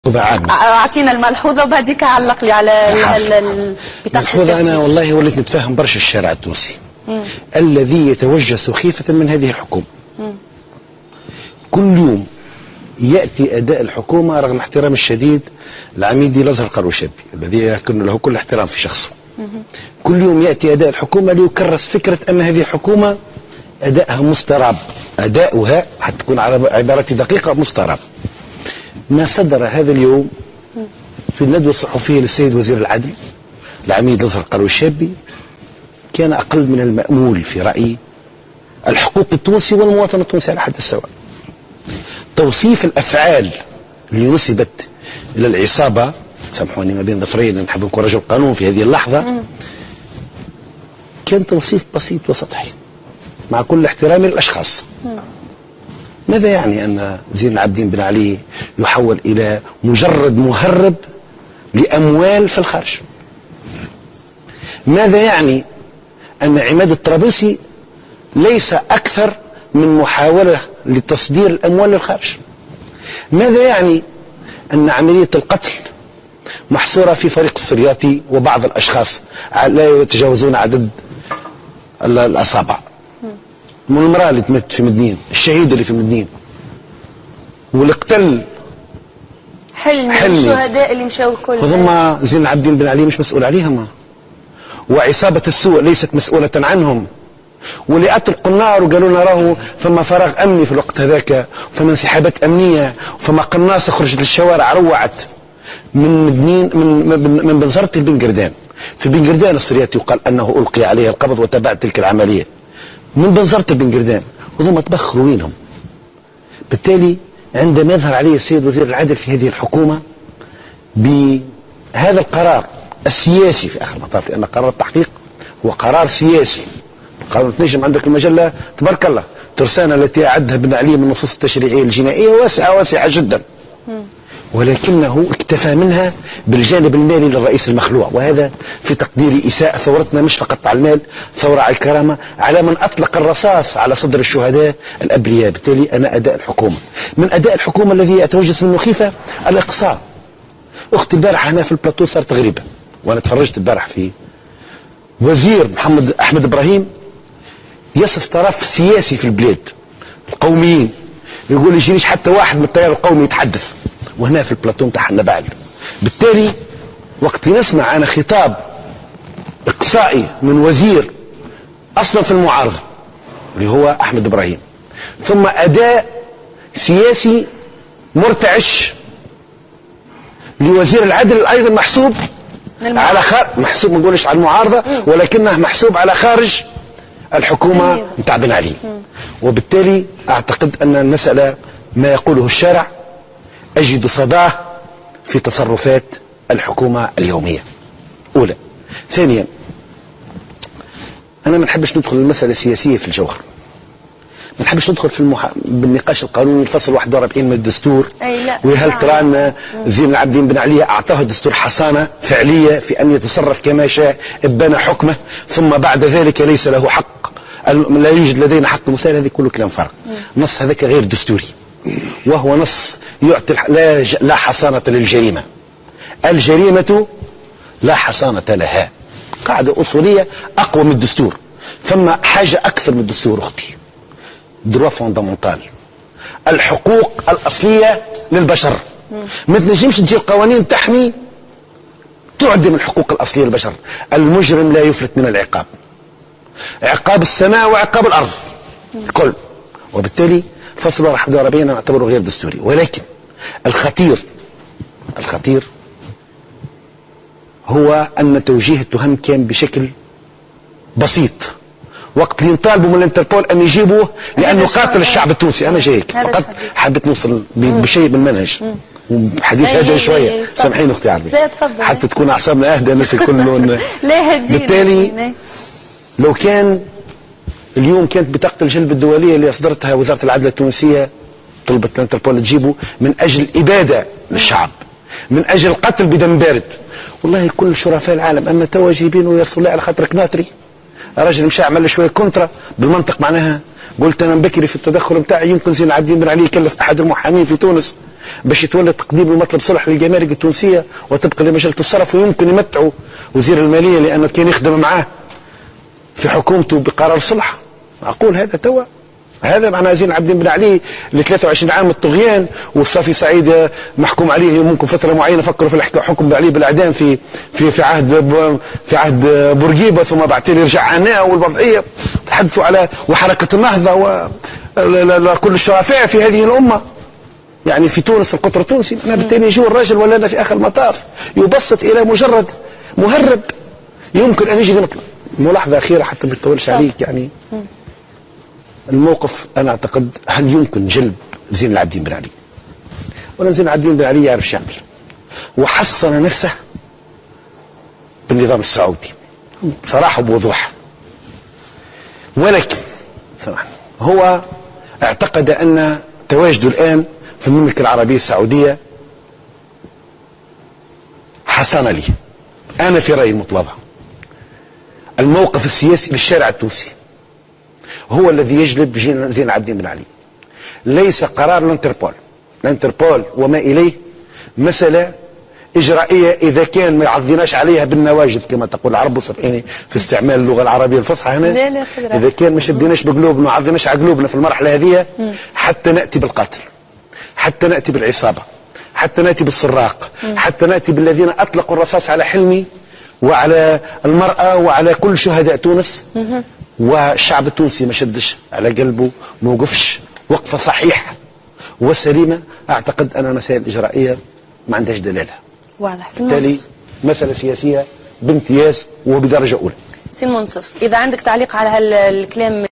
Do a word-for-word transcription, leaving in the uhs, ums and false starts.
اعطينا الملحوظه وبعديك علق لي على بطاقه الملحوظه. انا والله وليت نتفهم برشا الشارع التونسي الذي يتوجه سخيفه من هذه الحكومه. مم. كل يوم ياتي اداء الحكومه رغم احترام الشديد العميدي الازهر القروشابي الذي يكن له كل احترام في شخصه. مم. كل يوم ياتي اداء الحكومه ليكرس فكره ان هذه الحكومه ادائها مستراب، اداؤها حتى تكون عبارتي دقيقه مستراب. ما صدر هذا اليوم في الندوة الصحفية للسيد وزير العدل العميد الازهر القروشابي كان أقل من المأمول في رأيي الحقوق التونسي والمواطن التونسي على حد السواء. توصيف الأفعال اللي نسبت إلى العصابة، سامحوني ما بين ظفرين نحب نكون رجل قانون في هذه اللحظة، كان توصيف بسيط وسطحي مع كل احترامي للأشخاص. ماذا يعني أن زين العابدين بن علي يحول إلى مجرد مهرب لأموال في الخارج؟ ماذا يعني أن عماد الطرابلسي ليس أكثر من محاولة لتصدير الأموال للخارج؟ ماذا يعني أن عملية القتل محصورة في فريق السرياطي وبعض الأشخاص لا يتجاوزون عدد الأصابع؟ من المرأة اللي تمت في مدنين، الشهيد اللي في مدنين، والاقتل حلمي, حلمي. الشهداء اللي مشاو الكل هذوما زين العابدين بن علي مش مسؤول عليهم، وعصابة السوء ليست مسؤولة عنهم، واللي أطلقوا النار وقالوا لنا راهو فما فراغ أمني في الوقت هذاك، فما انسحابات أمنية، وفما قناصة خرجت للشوارع روعت من مدنين من من, من بنزرت البنقردان. في بنقردان السرياتي يقال أنه ألقي عليه القبض وتابع تلك العملية من بنزرة البنقردان، وهم تبخروا وينهم. بالتالي عندما يظهر عليه السيد وزير العدل في هذه الحكومة بهذا القرار السياسي في آخر المطاف، لأن قرار التحقيق هو قرار سياسي. قانون تنجم عندك المجلة تبارك الله ترسانة التي أعدها بن علي من النصوص التشريعية الجنائية واسعة واسعة جدا، ولكنه اكتفى منها بالجانب المالي للرئيس المخلوع، وهذا في تقديري إساءة. ثورتنا مش فقط على المال، ثورة على الكرامة، على من أطلق الرصاص على صدر الشهداء الأبرياء. بالتالي أنا أداء الحكومة من أداء الحكومة الذي أتوجس منه خيفة الإقصاء. أختي البارح هنا في البلاتو صارت غريبة، وأنا تفرجت البارح في وزير محمد أحمد إبراهيم يصف طرف سياسي في البلاد القوميين، يقول يجينيش حتى واحد من التيار القومي يتحدث، وهنا في البلاتو نتاع نبال. بالتالي وقت نسمع انا خطاب اقصائي من وزير اصلا في المعارضه اللي هو احمد ابراهيم، ثم اداء سياسي مرتعش لوزير العدل ايضا محسوب على خارج، محسوب ما نقولش على المعارضه ولكنه محسوب على خارج الحكومه نتاع بن علي. وبالتالي اعتقد ان المساله ما يقوله الشارع أجد صداه في تصرفات الحكومة اليومية. أولا. ثانيا، أنا ما نحبش ندخل المسألة السياسية في الجوهر، ما نحبش ندخل في المح... بالنقاش القانوني الفصل واحد وأربعين من الدستور، وهل ترى أن زين العابدين بن علي أعطاه الدستور حصانة فعلية في أن يتصرف كما شاء إبان حكمه، ثم بعد ذلك ليس له حق، لا يوجد لدينا حق المسائل. هذه كله كلام فارغ. النص هذاك غير دستوري، وهو نص يعطي لا, لا حصانة للجريمة. الجريمة لا حصانة لها، قاعدة أصولية أقوى من الدستور. ثم حاجة أكثر من الدستور أختي، دروا فوندامونتال، الحقوق الأصلية للبشر. ما تنجمش تجي القوانين تحمي تعدم الحقوق الأصلية للبشر. المجرم لا يفلت من العقاب، عقاب السماء وعقاب الأرض الكل. وبالتالي فصل واحد وأربعين أنا أعتبره غير دستوري. ولكن الخطير الخطير هو أن توجيه التهم كان بشكل بسيط، وقت اللي نطالبوا من الانتربول أن يجيبوه لأنه قاتل الشعب التونسي. أنا جايك فقط حبيت نوصل بشيء بالمنهج وحديث هادئ شوية. سامحيني أختي عربي حتى تكون أعصابنا أهدى الناس الكل. بالتالي لو كان اليوم كانت بطاقة الجلب الدولية اللي أصدرتها وزارة العدل التونسية طلبت الانتربول تجيبه من أجل إبادة للشعب، من أجل قتل بدم بارد، والله كل شرفاء العالم. أما توا جايبينه يا رسول الله على خاطرك ناطري، راجل مشى عمل شوية كونترا بالمنطق. معناها قلت أنا بكري في التدخل نتاعي يمكن زين العابدين بن علي يكلف أحد المحامين في تونس باش يتولى تقديم المطلب صلح للجمارك التونسيه وطبقا لمجله الصرف، ويمكن يمتعوا وزير الماليه لانه كان يخدم معاه في حكومته بقرار صلح. اقول هذا توا، هذا معناه زين العابدين بن علي ل ثلاثة وعشرين عام الطغيان، والصافي سعيد محكوم عليه ممكن فتره معينه فكروا في الحكم بن علي بالاعدام في في في عهد في عهد بورقيبه، ثم بعد تالي رجع عناء والوضعيه تحدثوا على وحركه النهضه وكل الشرفاء في هذه الامه. يعني في تونس القطر التونسي، انا بالتالي يجوا الراجل ولا أنا في اخر المطاف يبسط الى مجرد مهرب يمكن ان يجي نطلع. ملاحظه اخيره حتى ما تطولش عليك، يعني الموقف انا اعتقد هل يمكن جلب زين العابدين بن علي؟ ولا زين العابدين بن علي يعرف شامل وحصن نفسه بالنظام السعودي صراحه وبوضوح، ولكن صراحة هو اعتقد ان تواجده الان في المملكه العربيه السعوديه حسن لي. انا في رايي المتواضع الموقف السياسي للشارع التونسي هو الذي يجلب زين العابدين بن علي، ليس قرار الانتربول. الانتربول وما اليه مسألة إجرائية إذا كان ما يعضناش عليها بالنواجذ كما تقول العرب، وسامحيني في استعمال اللغة العربية الفصحى هنا، لا لا إذا كان ما شديناش بقلوبنا ما عضناش على قلوبنا في المرحلة هذه حتى نأتي بالقتل، حتى نأتي بالعصابة، حتى نأتي بالسراق، حتى نأتي بالذين أطلقوا الرصاص على حلمي وعلى المرأة وعلى كل شهداء تونس، والشعب التونسي ما شدش على قلبه، ما وقفش وقفة صحيحة وسليمة. أعتقد أن المسائل الإجرائية ما عندهاش دلالة، واضح. في بالتالي مسألة سياسية بامتياز وبدرجة أولى. سي المنصف، إذا عندك تعليق على هالكلام